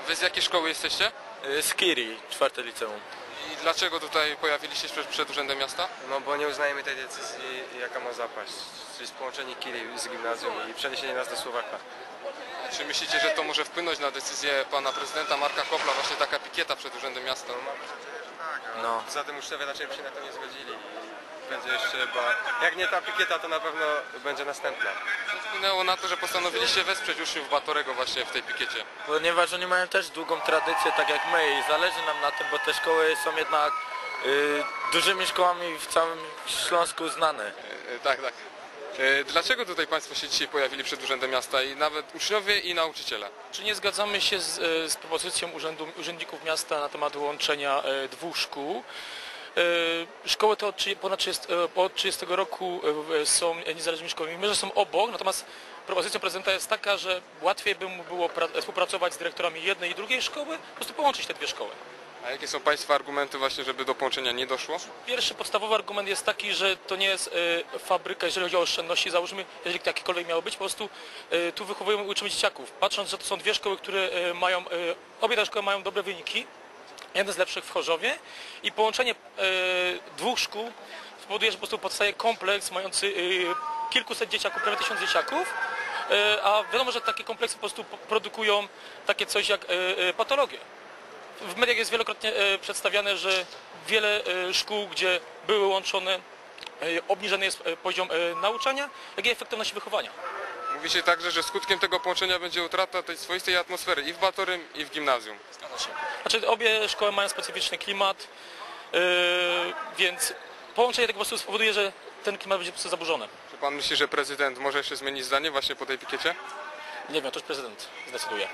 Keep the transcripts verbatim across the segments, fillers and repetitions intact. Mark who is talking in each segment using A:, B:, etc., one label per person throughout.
A: Wy z jakiej szkoły jesteście?
B: Z Kiri, czwarte liceum.
A: I dlaczego tutaj pojawiliście się przed, przed Urzędem Miasta?
C: No bo nie uznajemy tej decyzji, jaka ma zapaść, czyli połączenie Kiri z gimnazjum i przeniesienie nas do Słowaka.
A: Czy myślicie, że to może wpłynąć na decyzję pana prezydenta Marka Kopla, właśnie taka pikieta przed Urzędem Miasta?
C: No mam nadzieję, że tak, ale
B: No.
C: poza tym uczniowie raczej by się na to nie zgodzili. I będzie jeszcze chyba, jak nie ta pikieta, to na pewno będzie następna.
A: Co wpłynęło na to, że postanowiliście wesprzeć uczniów Batorego właśnie w tej pikiecie?
B: Ponieważ oni mają też długą tradycję, tak jak my, i zależy nam na tym, bo te szkoły są jednak y, dużymi szkołami w całym Śląsku znane.
A: E, tak, tak. E, dlaczego tutaj państwo się dzisiaj pojawili przed Urzędem Miasta i nawet uczniowie i nauczyciele?
D: Czy nie zgadzamy się z, e, z propozycją urzędu, urzędników miasta na temat łączenia e, dwóch szkół? E, szkoły te od, trzy- ponad trzydziestu, e, od trzydziestego roku e, są niezależnymi szkołami, mimo że są obok, natomiast propozycja prezydenta jest taka, że łatwiej by mu było pra- współpracować z dyrektorami jednej i drugiej szkoły, po prostu połączyć te dwie szkoły.
A: A jakie są państwa argumenty właśnie, żeby do połączenia nie doszło?
D: Pierwszy podstawowy argument jest taki, że to nie jest e, fabryka, jeżeli chodzi o oszczędności, załóżmy, jeżeli jakiekolwiek miało być, po prostu e, tu wychowujemy i uczymy dzieciaków. Patrząc, że to są dwie szkoły, które e, mają, e, obie te szkoły mają dobre wyniki, jeden z lepszych w Chorzowie i połączenie e, dwóch szkół spowoduje, że po prostu powstaje kompleks mający e, kilkuset dzieciaków, prawie tysiąc dzieciaków, e, a wiadomo, że takie kompleksy po prostu po- produkują takie coś jak e, e, patologie. W mediach jest wielokrotnie e, przedstawiane, że wiele e, szkół, gdzie były łączone, e, obniżony jest e, poziom e, nauczania, jak i efektywność wychowania.
A: Mówicie także, że skutkiem tego połączenia będzie utrata tej swoistej atmosfery i w Batorym, i w gimnazjum.
D: Znaczy obie szkoły mają specyficzny klimat, e, więc połączenie tego po prostu spowoduje, że ten klimat będzie po prostu zaburzony.
A: Czy pan myśli, że prezydent może jeszcze zmienić zdanie właśnie po tej pikiecie?
D: Nie wiem, to już prezydent zdecyduje.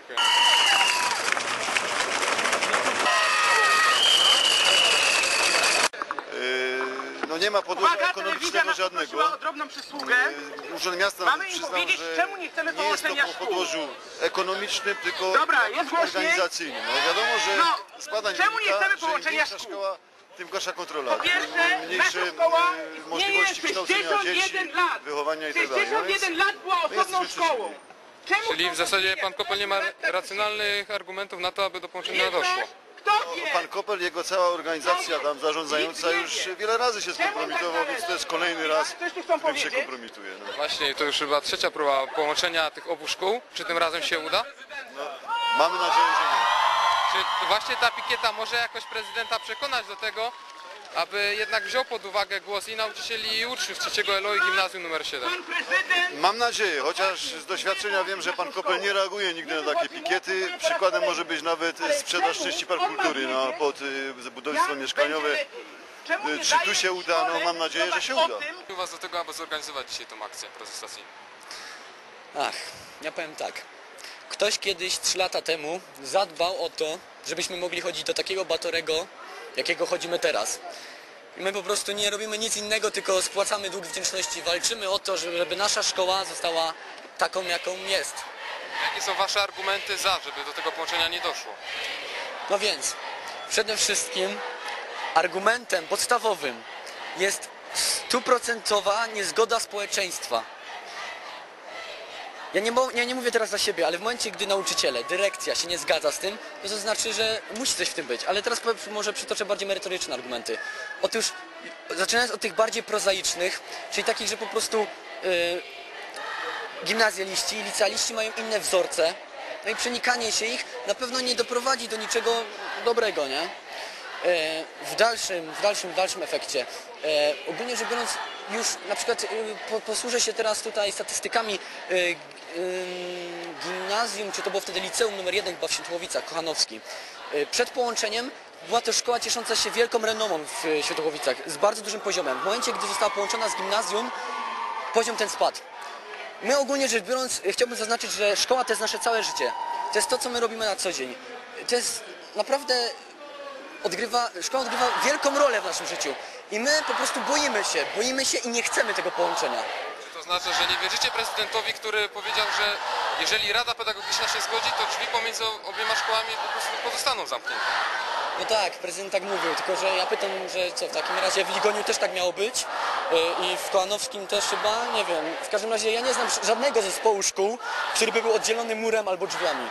E: No nie ma podłoża
F: Uwaga, telewizja
E: ekonomicznego
F: nas
E: żadnego.
F: poprosiła o drobną przysługę.
E: Yy, Urząd Miasta
F: Mamy im
E: przyznał,
F: powiedzieć,
E: że
F: czemu nie chcemy
E: nie jest to
F: połączenia
E: po
F: szkół.
E: podłożu ekonomicznym, tylko
F: Dobra, jest głośniej.
E: organizacyjnym. No wiadomo, że
F: No,
E: z badań
F: czemu nie
E: wynika,
F: chcemy
E: że im
F: połączenia
E: większa
F: szkół?
E: szkoła, tym gorsza kontrola.
F: Po pierwsze,
E: tym mniejsze
F: nasza szkoła
E: yy, możliwości
F: istnieje
E: kształcenia dzieci,
F: sześćdziesiąt jeden lat.
E: wychowania i tak dalej.
F: sześćdziesiąt jeden lat była osobną
E: jesteśmy
F: szkołą. Czemu
A: Czyli
F: to
A: w zasadzie
F: nie
A: pan Kopel nie ma
F: jest?
A: racjonalnych argumentów na to, aby do połączenia doszło.
F: Kto wie?
E: Pan Kopel, jego cała organizacja tam zarządzająca już wiele razy się skompromitował, więc to jest kolejny raz,
F: Coś tu chcą
E: w którym się
F: powiedzieć?
E: kompromituje. No.
A: Właśnie, to już chyba trzecia próba połączenia tych obu szkół. Czy tym razem się uda?
E: Mamy nadzieję, że nie.
A: Czy właśnie ta pikieta może jakoś prezydenta przekonać do tego, aby jednak wziął pod uwagę głos i nauczycieli i uczniów trzeciego L O i Gimnazjum numer siedem?
F: Pan prezydent
E: Mam nadzieję, chociaż z doświadczenia wiem, że pan Kopel nie reaguje nigdy na takie pikiety. Przykładem może być nawet sprzedaż części Parku Kultury no, pod y, budownictwo mieszkaniowe.
F: Czemu nie
E: Czy
F: daje
E: tu się uda? No,
F: szkole
E: mam nadzieję, że się
F: decydować
E: uda.
F: o tym,
A: U was do tego, aby zorganizować dzisiaj tą akcję protestacyjną.
G: Ach, ja powiem tak. Ktoś kiedyś trzy lata temu zadbał o to, żebyśmy mogli chodzić do takiego Batorego, jakiego chodzimy teraz. I my po prostu nie robimy nic innego, tylko spłacamy dług wdzięczności. Walczymy o to, żeby nasza szkoła została taką, jaką jest.
A: Jakie są wasze argumenty za, żeby do tego połączenia nie doszło?
G: No więc, przede wszystkim argumentem podstawowym jest stuprocentowa niezgoda społeczeństwa. Ja nie, mo- ja nie mówię teraz za siebie, ale w momencie, gdy nauczyciele, dyrekcja się nie zgadza z tym, to, to znaczy, że musi coś w tym być. Ale teraz powiem, może przytoczę bardziej merytoryczne argumenty. Otóż, zaczynając od tych bardziej prozaicznych, czyli takich, że po prostu yy, gimnazjaliści i licealiści mają inne wzorce, no i przenikanie się ich na pewno nie doprowadzi do niczego dobrego, nie? E, w dalszym, w dalszym, w dalszym efekcie. E, ogólnie rzecz biorąc, już na przykład e, po, posłużę się teraz tutaj statystykami e, e, gimnazjum, czy to było wtedy liceum numer jeden chyba w Świętochowicach, Kochanowski. E, przed połączeniem była to szkoła ciesząca się wielką renomą w Świętochowicach, z bardzo dużym poziomem. W momencie, gdy została połączona z gimnazjum, poziom ten spadł. My ogólnie rzecz biorąc, chciałbym zaznaczyć, że szkoła to jest nasze całe życie. To jest to, co my robimy na co dzień. To jest naprawdę odgrywa, szkoła odgrywa wielką rolę w naszym życiu. I my po prostu boimy się, boimy się i nie chcemy tego połączenia.
A: Czy to znaczy, że nie wierzycie prezydentowi, który powiedział, że jeżeli Rada Pedagogiczna się zgodzi, to drzwi pomiędzy obiema szkołami po prostu pozostaną zamknięte?
G: No tak, prezydent tak mówił, tylko że ja pytam, że co, w takim razie w Ligoniu też tak miało być yy, i w Kołanowskim też chyba, nie wiem. W każdym razie ja nie znam żadnego zespołu szkół, który by był oddzielony murem albo drzwiami.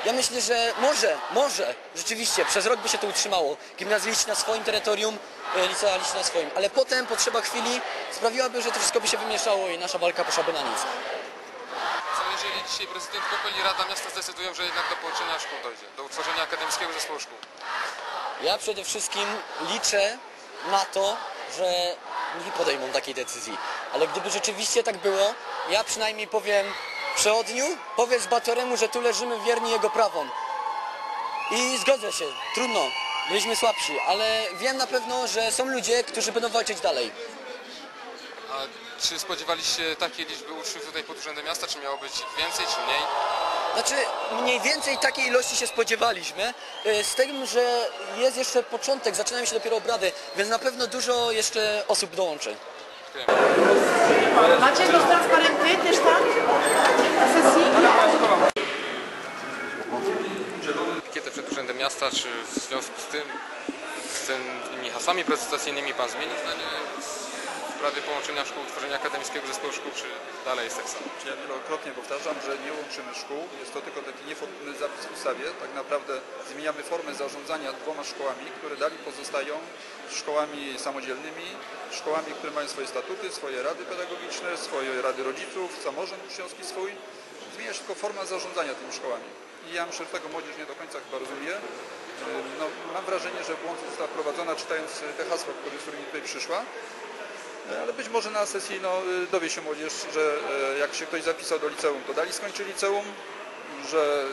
G: Ja myślę, że może, może, rzeczywiście, przez rok by się to utrzymało. Gimnazjaliści na swoim terytorium, e, licealiści na swoim, ale potem potrzeba chwili sprawiłaby, że to wszystko by się wymieszało i nasza walka poszłaby na nic.
A: Co jeżeli dzisiaj prezydent Kopel i Rada Miasta zdecydują, że jednak do połączenia szkół dojdzie, do utworzenia Akademickiego Zespołu Szkół?
G: Ja przede wszystkim liczę na to, że nie podejmą takiej decyzji. Ale gdyby rzeczywiście tak było, ja przynajmniej powiem przechodniu, powiedz Batoremu, że tu leżymy wierni jego prawom. I zgodzę się, trudno, byliśmy słabsi, ale wiem na pewno, że są ludzie, którzy będą walczyć dalej.
A: A czy spodziewaliście się takiej liczby uczniów tutaj pod Urzędem Miasta, czy miało być ich więcej, czy mniej?
G: Znaczy, mniej więcej takiej ilości się spodziewaliśmy, y, z tym, że jest jeszcze początek, zaczynają się dopiero obrady, więc na pewno dużo jeszcze osób dołączy.
F: Macie jakieś transparenty też tam? Na sesji?
A: Pikietę przed Urzędem Miasta, czy w związku z tym, z tymi hasłami protestacyjnymi pan zmieni zdanie w sprawie połączenia szkół, utworzenia Akademickiego Zespołu Szkół, czy dalej jest tak samo?
H: Ja wielokrotnie powtarzam, że nie łączymy szkół. Jest to tylko taki niefortunny zapis w ustawie. Tak naprawdę zmieniamy formę zarządzania dwoma szkołami, które dalej pozostają szkołami samodzielnymi, szkołami, które mają swoje statuty, swoje rady pedagogiczne, swoje rady rodziców, samorząd uczniowski swój. Zmienia się tylko forma zarządzania tymi szkołami. I ja myślę, że tego młodzież nie do końca chyba rozumie. No, mam wrażenie, że błąd została wprowadzona, czytając te hasła, które, z którymi tutaj przyszła. Ale być może na sesji no, dowie się młodzież, że jak się ktoś zapisał do liceum, to dalej skończy liceum, że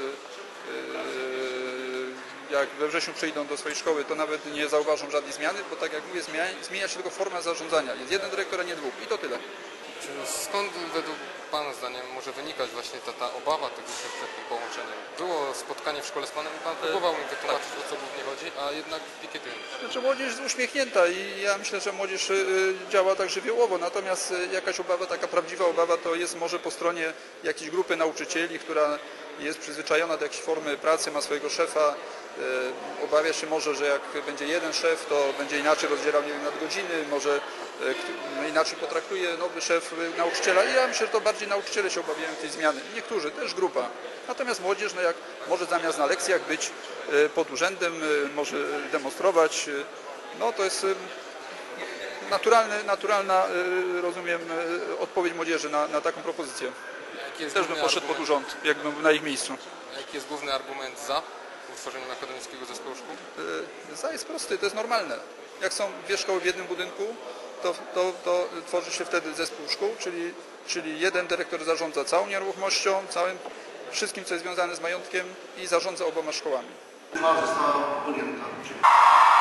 H: jak we wrześniu przyjdą do swojej szkoły, to nawet nie zauważą żadnej zmiany, bo tak jak mówię, zmienia, zmienia się tylko forma zarządzania. Jest jeden dyrektor, a nie dwóch i to tyle.
A: Czy skąd według pana zdaniem może wynikać właśnie ta, ta obawa tych uczniów przed tym połączeniem? Było spotkanie w szkole z panem i pan próbował mi wytłumaczyć, o co głównie chodzi, a jednak pikietuje.
H: Znaczy młodzież jest uśmiechnięta i ja myślę, że młodzież y, działa tak żywiołowo, natomiast y, jakaś obawa, taka prawdziwa obawa to jest może po stronie jakiejś grupy nauczycieli, która jest przyzwyczajona do jakiejś formy pracy, ma swojego szefa, y, obawia się może, że jak będzie jeden szef, to będzie inaczej rozdzielał, nie wiem, nadgodziny, może y, inaczej potraktuje nowy szef y, nauczyciela i ja myślę, że to bardziej nauczyciele się obawiają tej zmiany, niektórzy, też grupa. Natomiast młodzież, no jak może zamiast na lekcjach być y, pod urzędem, y, może demonstrować, y, no to jest y, naturalny, naturalna, y, rozumiem, y, odpowiedź młodzieży na, na taką propozycję. Też bym poszedł pod urząd, jakbym był na ich miejscu.
A: Jaki jest główny argument za utworzeniem Akademickiego Zespołu Szkół?
H: Y, za jest prosty, to jest normalne. Jak są dwie szkoły w jednym budynku, to, to, to tworzy się wtedy zespół szkół, czyli, czyli jeden dyrektor zarządza całą nieruchomością, całym wszystkim, co jest związane z majątkiem i zarządza oboma szkołami.
I: Uchwała została podjęta.